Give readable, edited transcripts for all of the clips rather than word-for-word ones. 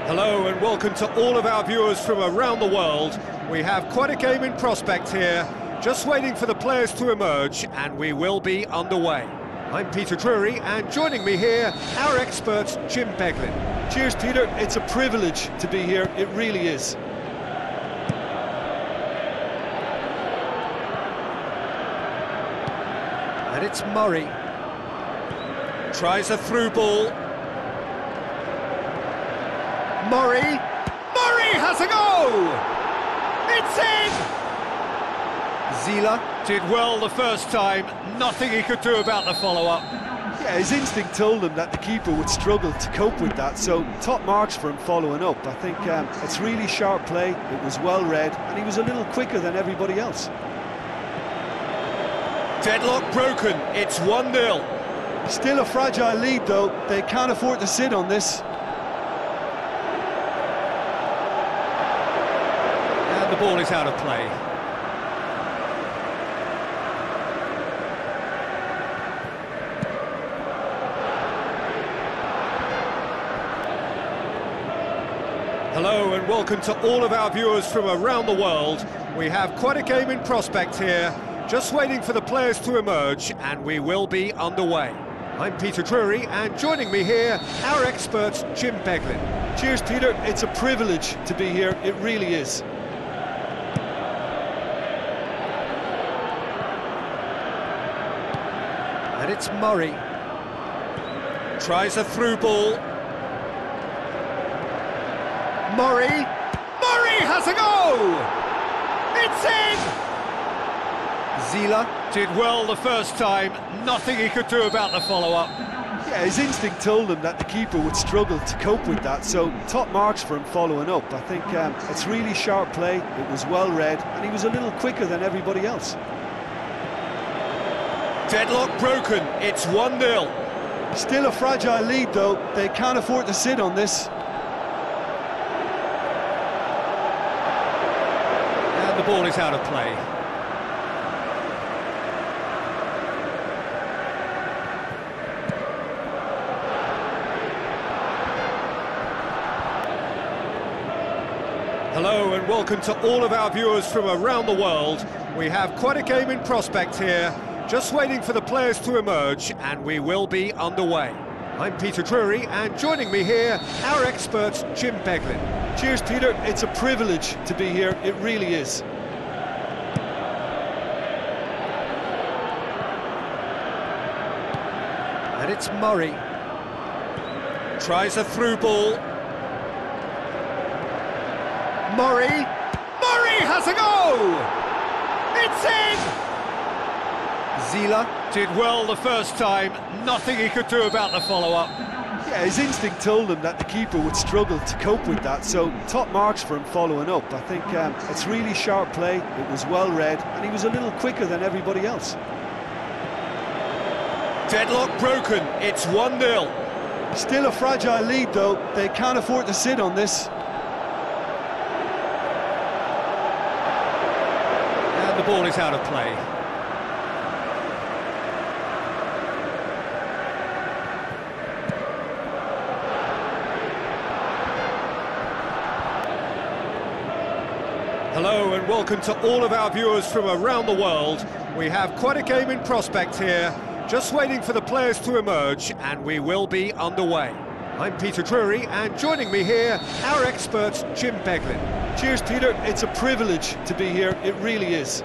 Hello and welcome to all of our viewers from around the world. We have quite a game in prospect here, just waiting for the players to emerge, and we will be underway. I'm Peter Drury, and joining me here, our expert, Jim Beglin. Cheers, Peter. It's a privilege to be here. It really is. And it's Murray. Tries a through ball. Murray has a goal! It's in! Zila did well the first time, nothing he could do about the follow-up. Yeah, his instinct told him that the keeper would struggle to cope with that, so top marks for him following up. I think it's really sharp play, it was well read, and he was a little quicker than everybody else. Deadlock broken, it's 1-0. Still a fragile lead though, they can't afford to sit on this. The ball is out of play. Hello and welcome to all of our viewers from around the world. We have quite a game in prospect here, just waiting for the players to emerge, and we will be underway. I'm Peter Drury, and joining me here, our expert, Jim Beglin. Cheers, Peter. It's a privilege to be here. It really is. And it's Murray. Tries a through ball. Murray has a goal! It's in! Zila did well the first time, nothing he could do about the follow-up. Yeah, his instinct told him that the keeper would struggle to cope with that, so top marks for him following up. I think it's really sharp play, it was well read, and he was a little quicker than everybody else. Deadlock broken, it's 1-0. Still a fragile lead though, they can't afford to sit on this. And the ball is out of play. Hello and welcome to all of our viewers from around the world. We have quite a game in prospect here, just waiting for the players to emerge, and we will be underway. I'm Peter Drury, and joining me here, our expert, Jim Beglin. Cheers, Peter. It's a privilege to be here. It really is. And it's Murray. Tries a through ball. Murray has a goal! It's in! Zila did well the first time, nothing he could do about the follow-up. Yeah, his instinct told him that the keeper would struggle to cope with that, so top marks for him following up. I think it's really sharp play, it was well read, and he was a little quicker than everybody else. Deadlock broken, it's 1-0. Still a fragile lead though, they can't afford to sit on this. And the ball is out of play. Hello and welcome to all of our viewers from around the world. We have quite a game in prospect here, just waiting for the players to emerge, and we will be underway. I'm Peter Drury, and joining me here, our expert, Jim Beglin. Cheers, Peter. It's a privilege to be here. It really is.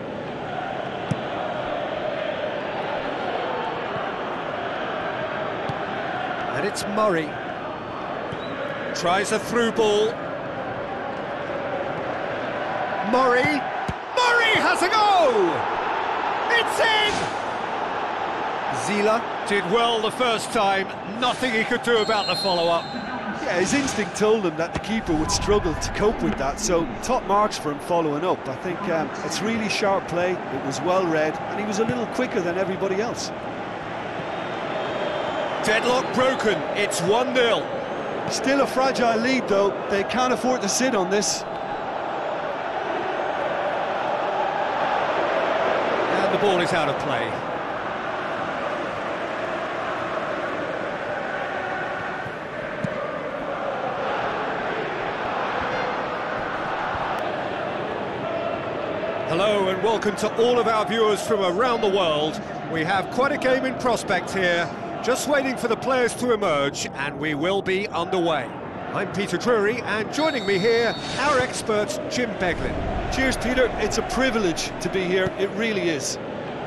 And it's Murray. Tries a through ball. Murray has a goal! It's in! Zila did well the first time, nothing he could do about the follow-up. Yeah, his instinct told him that the keeper would struggle to cope with that, so top marks for him following up. I think it's really sharp play, it was well read, and he was a little quicker than everybody else. Deadlock broken, it's 1-0. Still a fragile lead though, they can't afford to sit on this. And the ball is out of play. Hello and welcome to all of our viewers from around the world. We have quite a game in prospect here, just waiting for the players to emerge, and we will be underway. I'm Peter Drury, and joining me here, our expert Jim Beglin. Cheers, Peter. It's a privilege to be here. It really is.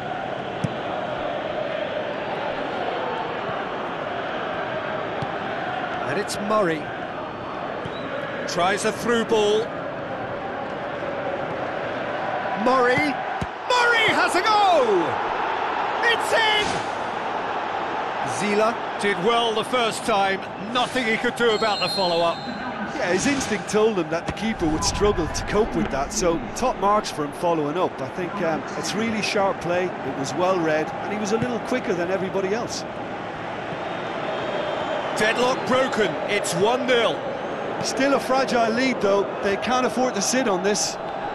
And it's Murray. Tries a through ball. Murray has a go! It's in! Zila did well the first time, nothing he could do about the follow-up. Yeah, his instinct told him that the keeper would struggle to cope with that, so top marks for him following up. I think it's really sharp play, it was well read, and he was a little quicker than everybody else. Deadlock broken, it's 1-0. Still a fragile lead though, they can't afford to sit on this.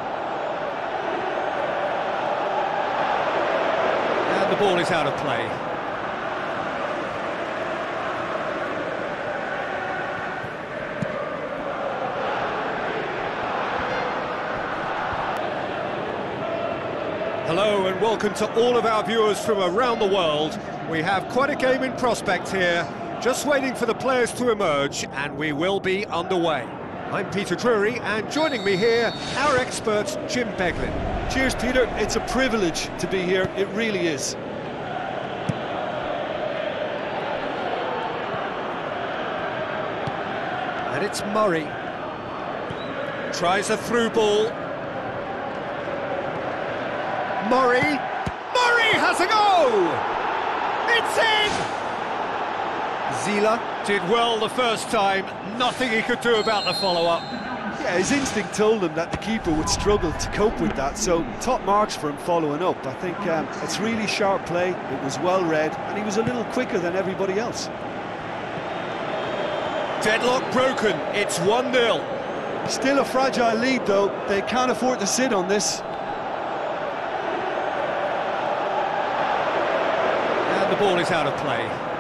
And the ball is out of play. Hello and welcome to all of our viewers from around the world. We have quite a game in prospect here, just waiting for the players to emerge, and we will be underway. I'm Peter Drury, and joining me here, our expert Jim Beglin. Cheers, Peter. It's a privilege to be here. It really is. And it's Murray. Tries a through ball. Murray has a go! It's in! Zila did well the first time, nothing he could do about the follow-up. Yeah, his instinct told him that the keeper would struggle to cope with that, so top marks for him following up. I think it's really sharp play, it was well read, and he was a little quicker than everybody else. Deadlock broken, it's 1-0. Still a fragile lead though, they can't afford to sit on this. And the ball is out of play.